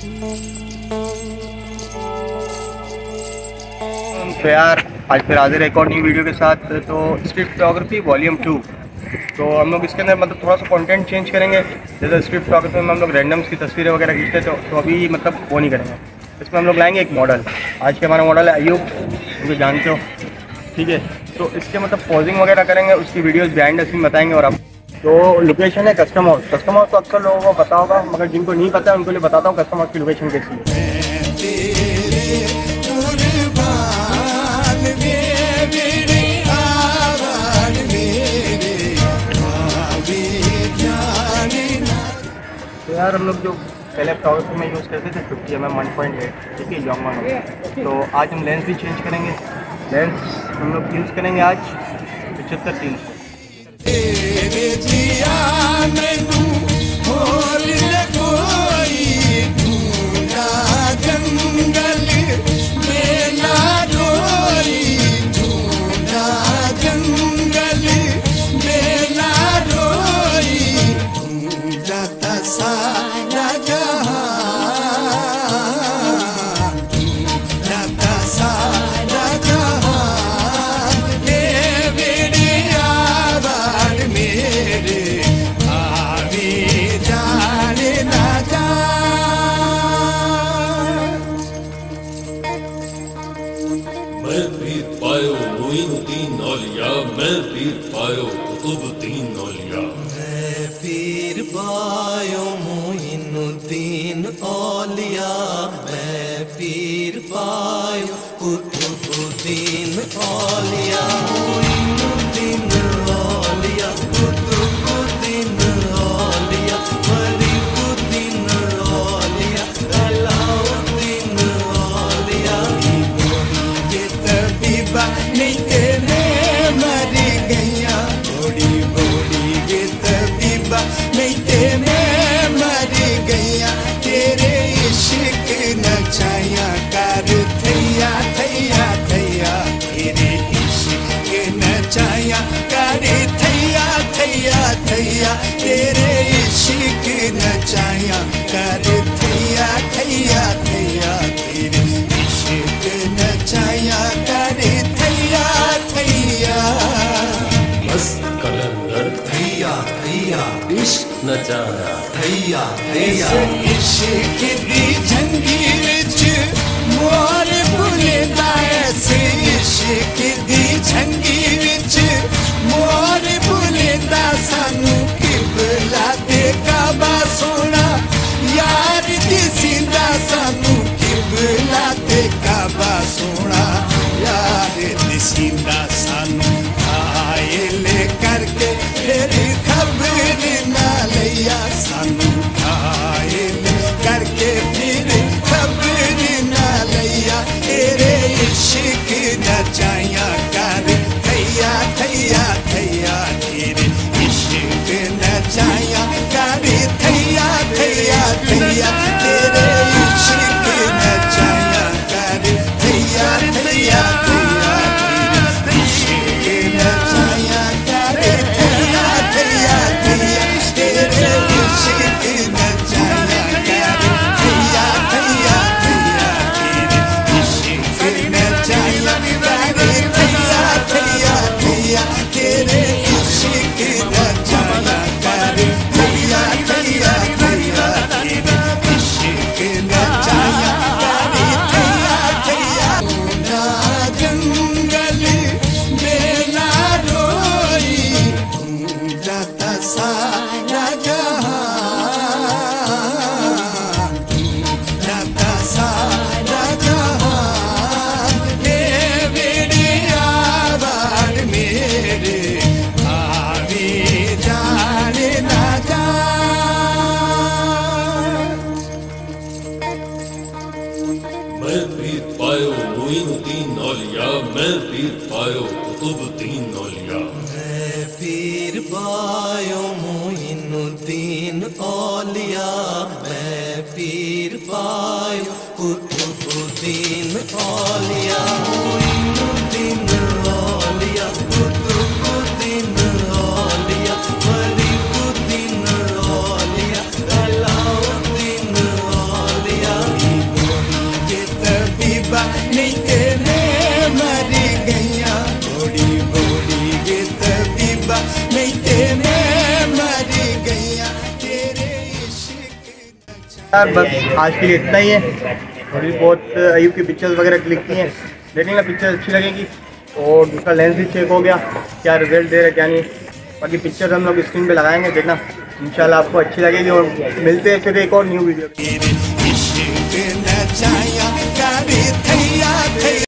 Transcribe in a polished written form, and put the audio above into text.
तो यार आज फिर हाजिर एक और नई वीडियो के साथ। तो स्ट्रीट फोटोग्राफी वॉल्यूम 2। तो हम लोग इसके अंदर मतलब थोड़ा सा कंटेंट चेंज करेंगे। जैसे स्ट्रीट फोटोग्राफी में हम लोग रैंडम्स की तस्वीरें वगैरह खींचते तो अभी मतलब वो नहीं करेंगे। इसमें हम लोग लाएंगे एक मॉडल। आज के हमारा मॉडल है अयूब, मुझे जानते हो, ठीक है। तो इसके मतलब पोजिंग वगैरह करेंगे, उसकी वीडियोज़ बिहाइंड द सीन बताएंगे। और आप तो लोकेशन है कस्टम हाउस। कस्टम हाउस तो अक्सर लोगों को पता होगा, मगर जिनको नहीं पता है उनको लिए बताता हूँ कस्टम हाउस की लोकेशन कैसी है। तो यार हम लोग जो पहले फोटोग्राफी में यूज़ करते थे 50mm 1.8, ठीक है, जॉन्ग वन। तो आज हम लेंस भी चेंज करेंगे। लेंस हम लोग यूज़ करेंगे आज 75-300। मैं पीर पायो मोइनुद्दीन औलिया, मैं पीर पायो कुतुबुद्दीन औलिया। मैं पीर पायो मोइनुद्दीन औलिया, मैं पीर पायो कुतुबुद्दीन औलिया। मोइनुद्दीन औलिया, कुतुबुद्दीन औलिया, फरीदुद्दीन औलिया, अलाउद्दीन औलिया। नहीं तेरे मरी गैया बड़ी बड़ी ये तबीबा, नहीं तेरे मरी गैया, तेरे इश्क नचाया कर थैया थैया थैया, तेरे इश्क नचाया कर थैया थैया थैया, तेरे इश्क नचाया कर थैया थैया थैया, तेरे इश्क नचाया कर थैया थैया। मस्त कलंदर थैया थैया, इश्क नचाया थैया थैया। इश्क दी जंगीर च मोर बुलेदा, ऐसे इश्क दी जंगीर च मोर बुलेदा, सानू किबला ते काबा सोना यार दिसींदा, सानू किबला ते काबा सोना यार दिसींदा, सानू घायल करके फिर खबर ना लिया, सानू घायल करके फिर खबर ना लिया, तेरे इश्क नचाया कर थैया थैया थैया, तेरे इश्क नचाया कर थैया थैया थैया, तेरे इश्क नचाया कर थैया थैया थैया, तेरे इश्क नचाया कर थैया थैया थैया, तेरे इश्क नचाया कर थैया थैया थैया, तेरे इश्क नचाया कर थैया थैया थैया, तेरे इश्क नचाया कर थैया थैया थैया, तेरे इश्क नचाया कर थैया थैया। ना जंगल में ना रोई जाता सारा जहां, जाता सारा जहां, मेरे आवाज़ मेरे आवे जाने ना जा। मैं पीर पायो मोइनुद्दीन औलिया, मैं पीर पायो कुतुबुद्दीन औलिया। मैं पीर पायो मोइनुद्दीन औलिया, मैं पीर पायो कुतुबुद्दीन औलिया। मोइनुद्दीन औलिया, कुतुबुद्दीन औलिया, फरीदुद्दीन औलिया, अलाउद्दीन औलिया। जाऊंगा नहीं ते मैं मर गईया तेरे इश्क। यार बस आज के लिए इतना ही है। थोड़ी बहुत अयूब की पिक्चर्स वगैरह क्लिक की हैं, देख लेना, पिक्चर अच्छी लगेगी। और दूसरा लेंस भी चेक हो गया, क्या रिजल्ट दे रहा है क्या नहीं। बाकी पिक्चर्स हम लोग स्क्रीन पे लगाएंगे, देखना इंशाल्लाह आपको अच्छी लगेगी। और मिलते हैं फिर एक और न्यू वीडियो।